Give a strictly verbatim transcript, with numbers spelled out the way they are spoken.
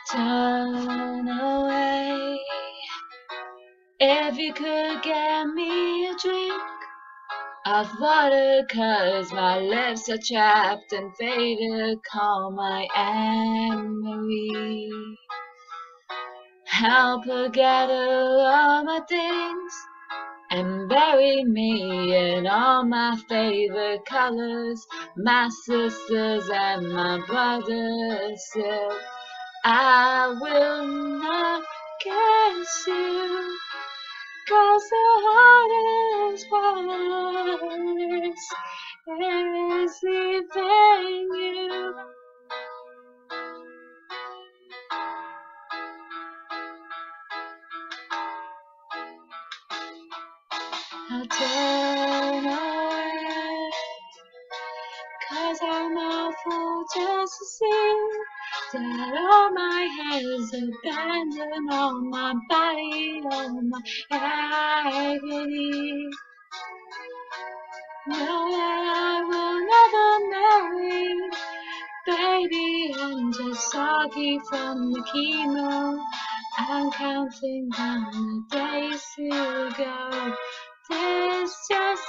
Turn away. If you could get me a drink of water, 'cause my lips are chapped and faded. Call my Anne-Marie. Help her gather all my things and bury me in all my favorite colors, my sisters and my brothers. Still, I will not kiss you, 'cause the hardest part is leaving you. I'll turn away, 'cause I'm a fool just to see that all my hairs abandon, all my body, all my agony. Know that I will never marry, baby. I'm just soggy from the chemo. I'm counting down the days to go. This just